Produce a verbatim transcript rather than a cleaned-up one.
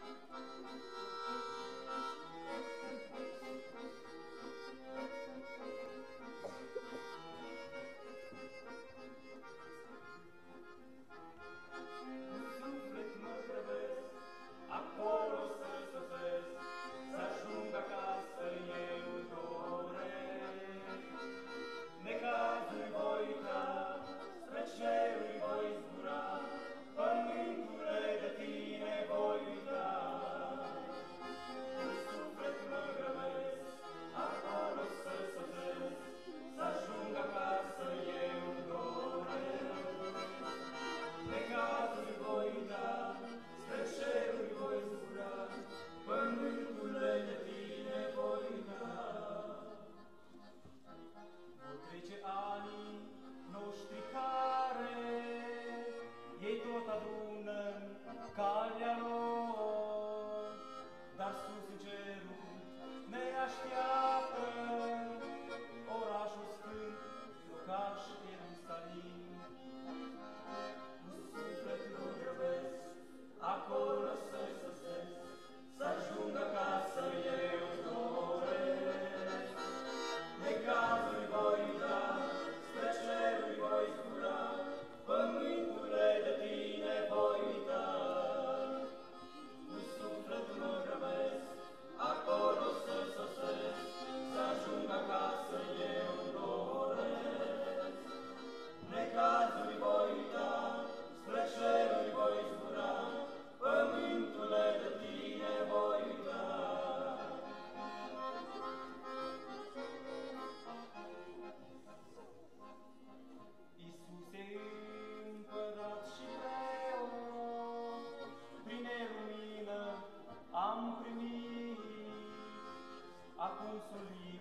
Acolo să sosesc, să ajung acasă eu doresc. Necazuri voi uita, spre ceruri voi zbura, pământule de tine voi uita. În suflet mă grăbesc, acolo să sosesc, să ajung acasă eu doresc. Necazuri voi uita, spre ceruri voi zbura, pământule de tine voi uita. Vor trece anii noștri care ei tot adună calea lor, dar sus în cerul ne așteaptă orașul sfânt, locaș Ierusalim. Cu suflet mă grăbesc, acolo să-i sosesc, să ajung acasă eu doresc. Necazuri voi uita, spre ceruri voi zbura, pământule de tine voi uita. Cu suflet mă grăbesc, acolo să-i sosesc, să ajung acasă eu doresc. Necazuri voi uita, spre ceruri voi zbura, pământule de tine voi uita. Iisuse împărat și preot, prin lumină am primit, acum sunt